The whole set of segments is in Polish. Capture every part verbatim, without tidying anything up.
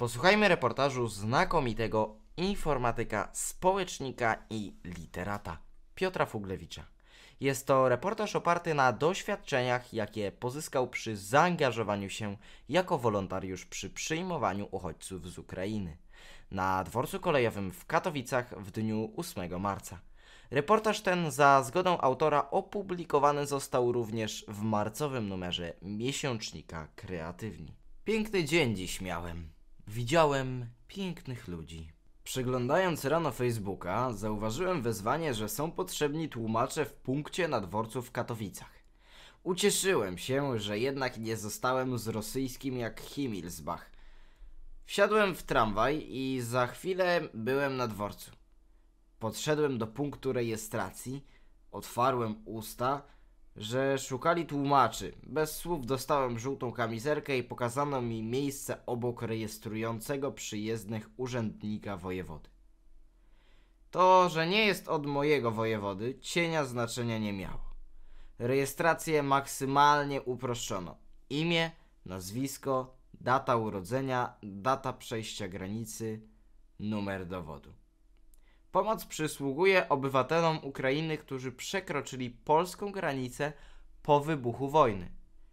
Posłuchajmy reportażu znakomitego informatyka, społecznika i literata Piotra Fuglewicza. Jest to reportaż oparty na doświadczeniach, jakie pozyskał przy zaangażowaniu się jako wolontariusz przy przyjmowaniu uchodźców z Ukrainy na dworcu kolejowym w Katowicach w dniu ósmego marca. Reportaż ten za zgodą autora opublikowany został również w marcowym numerze miesięcznika Kreatywni. Piękny dzień dziś miałem. Widziałem pięknych ludzi. Przeglądając rano Facebooka, zauważyłem wezwanie, że są potrzebni tłumacze w punkcie na dworcu w Katowicach. Ucieszyłem się, że jednak nie zostałem z rosyjskim jak Himmelsbach. Wsiadłem w tramwaj i za chwilę byłem na dworcu. Podszedłem do punktu rejestracji, otwarłem usta, że szukali tłumaczy. Bez słów dostałem żółtą kamizelkę i pokazano mi miejsce obok rejestrującego przyjezdnych urzędnika wojewody. To, że nie jest od mojego wojewody, cienia znaczenia nie miało. Rejestrację maksymalnie uproszczono. Imię, nazwisko, data urodzenia, data przejścia granicy, numer dowodu. Pomoc przysługuje obywatelom Ukrainy, którzy przekroczyli polską granicę po wybuchu wojny.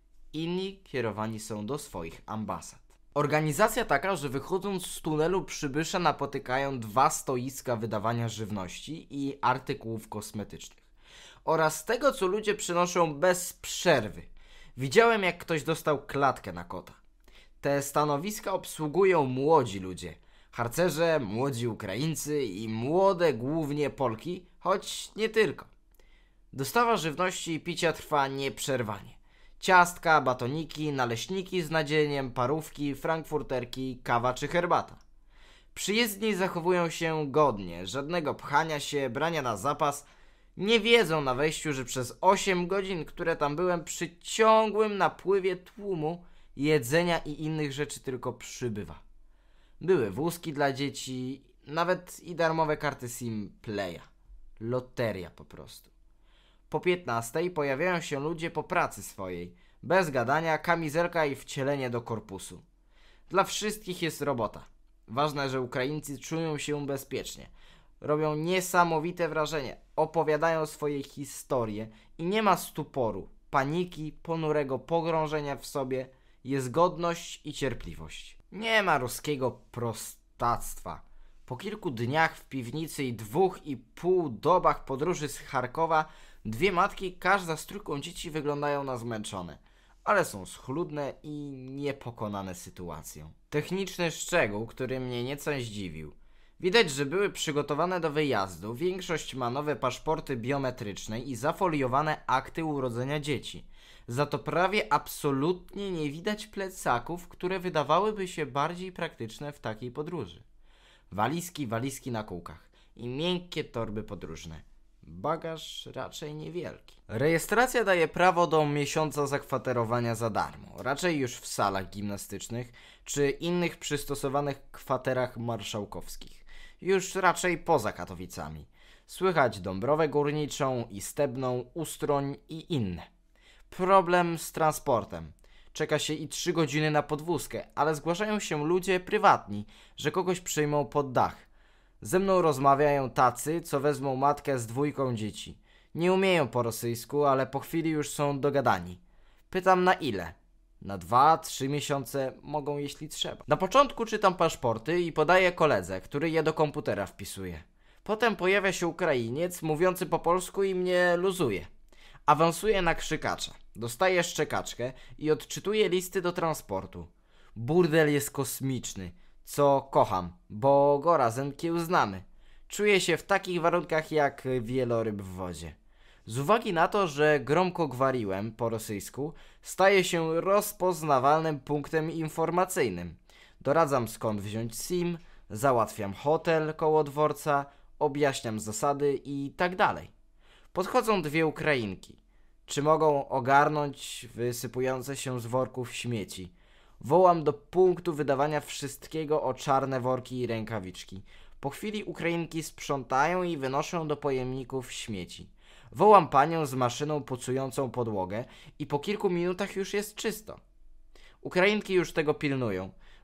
Inni kierowani są do swoich ambasad. Organizacja taka, że wychodząc z tunelu Przybysza napotykają dwa stoiska wydawania żywności i artykułów kosmetycznych. Oraz tego, co ludzie przynoszą bez przerwy. Widziałem, jak ktoś dostał klatkę na kota. Te stanowiska obsługują młodzi ludzie. Harcerze, młodzi Ukraińcy i młode głównie Polki, choć nie tylko. Dostawa żywności i picia trwa nieprzerwanie. Ciastka, batoniki, naleśniki z nadzieniem, parówki, frankfurterki, kawa czy herbata. Przyjezdni zachowują się godnie, żadnego pchania się, brania na zapas. Nie wiedzą na wejściu, że przez osiem godzin, które tam byłem, przy ciągłym napływie tłumu, jedzenia i innych rzeczy tylko przybywa. Były wózki dla dzieci, nawet i darmowe karty SIM Playa. Loteria po prostu. Po piętnastej pojawiają się ludzie po pracy swojej. Bez gadania, kamizelka i wcielenie do korpusu. Dla wszystkich jest robota. Ważne, że Ukraińcy czują się bezpiecznie. Robią niesamowite wrażenie. Opowiadają swoje historie i nie ma stuporu, paniki, ponurego pogrążenia w sobie. Jest godność i cierpliwość. Nie ma ruskiego prostactwa. Po kilku dniach w piwnicy i dwóch i pół dobach podróży z Charkowa, dwie matki, każda z trójką dzieci, wyglądają na zmęczone, ale są schludne i niepokonane sytuacją. Techniczny szczegół, który mnie nieco zdziwił. Widać, że były przygotowane do wyjazdu. Większość ma nowe paszporty biometryczne i zafoliowane akty urodzenia dzieci. Za to prawie absolutnie nie widać plecaków, które wydawałyby się bardziej praktyczne w takiej podróży. Walizki, walizki na kółkach i miękkie torby podróżne. Bagaż raczej niewielki. Rejestracja daje prawo do miesiąca zakwaterowania za darmo, raczej już w salach gimnastycznych czy innych przystosowanych kwaterach marszałkowskich. Już raczej poza Katowicami. Słychać Dąbrowę Górniczą, Istebną, Ustroń i inne. Problem z transportem. Czeka się i trzy godziny na podwózkę, ale zgłaszają się ludzie prywatni, że kogoś przyjmą pod dach. Ze mną rozmawiają tacy, co wezmą matkę z dwójką dzieci. Nie umieją po rosyjsku, ale po chwili już są dogadani. Pytam na ile? Na dwa, trzy miesiące mogą, jeśli trzeba. Na początku czytam paszporty i podaję koledze, który je do komputera wpisuje. Potem pojawia się Ukrainiec mówiący po polsku i mnie luzuje. Awansuję na krzykacza, dostaję szczekaczkę i odczytuję listy do transportu. Burdel jest kosmiczny, co kocham, bo go razem kiełznamy. Czuję się w takich warunkach jak wieloryb w wodzie. Z uwagi na to, że gromko gwariłem po rosyjsku, staję się rozpoznawalnym punktem informacyjnym. Doradzam, skąd wziąć SIM, załatwiam hotel koło dworca, objaśniam zasady i tak dalej. Podchodzą dwie Ukrainki. Czy mogą ogarnąć wysypujące się z worków śmieci? Wołam do punktu wydawania wszystkiego o czarne worki i rękawiczki. Po chwili Ukrainki sprzątają i wynoszą do pojemników śmieci. Wołam panią z maszyną pucującą podłogę i po kilku minutach już jest czysto. Ukrainki już tego pilnują.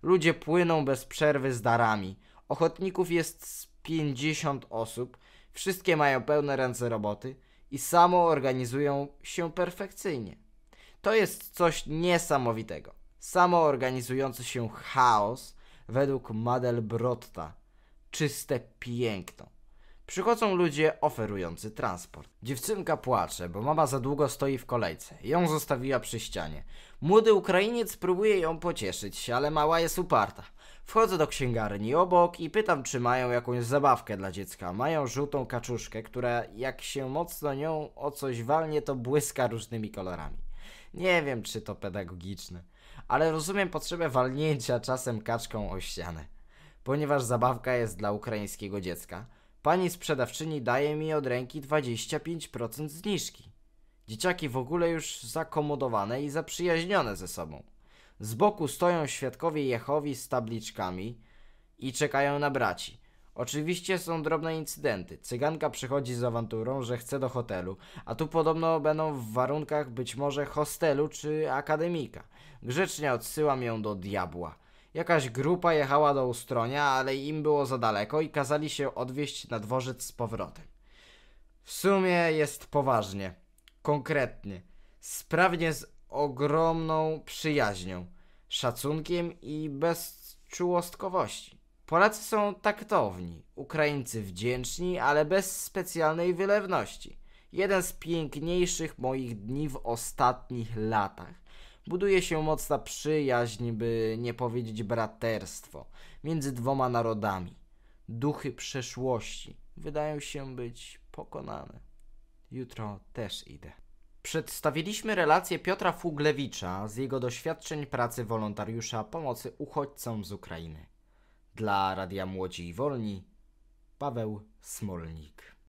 Ludzie płyną bez przerwy z darami. Ochotników jest z pięćdziesiąt osób. Wszystkie mają pełne ręce roboty i samo organizują się perfekcyjnie. To jest coś niesamowitego. Samoorganizujący się chaos według Mandelbrotta. Czyste piękno. Przychodzą ludzie oferujący transport. Dziewczynka płacze, bo mama za długo stoi w kolejce. Ją zostawiła przy ścianie. Młody Ukrainiec próbuje ją pocieszyć, ale mała jest uparta. Wchodzę do księgarni obok i pytam, czy mają jakąś zabawkę dla dziecka. Mają żółtą kaczuszkę, która jak się mocno nią o coś walnie, to błyska różnymi kolorami. Nie wiem, czy to pedagogiczne, ale rozumiem potrzebę walnięcia czasem kaczką o ścianę. Ponieważ zabawka jest dla ukraińskiego dziecka, pani sprzedawczyni daje mi od ręki dwadzieścia pięć procent zniżki. Dzieciaki w ogóle już zakomodowane i zaprzyjaźnione ze sobą. Z boku stoją świadkowie Jehowi z tabliczkami i czekają na braci. Oczywiście są drobne incydenty. Cyganka przychodzi z awanturą, że chce do hotelu, a tu podobno będą w warunkach być może hostelu czy akademika. Grzecznie odsyłam ją do diabła. Jakaś grupa jechała do Ustronia, ale im było za daleko i kazali się odwieźć na dworzec z powrotem. W sumie jest poważnie, konkretnie, sprawnie, z ogromną przyjaźnią, szacunkiem i bez czułostkowości. Polacy są taktowni, Ukraińcy wdzięczni, ale bez specjalnej wylewności. Jeden z piękniejszych moich dni w ostatnich latach. Buduje się mocna przyjaźń, by nie powiedzieć braterstwo, między dwoma narodami. Duchy przeszłości wydają się być pokonane. Jutro też idę. Przedstawiliśmy relację Piotra Fuglewicza z jego doświadczeń pracy wolontariusza pomocy uchodźcom z Ukrainy. Dla Radia Młodzi i Wolni, Paweł Smolnik.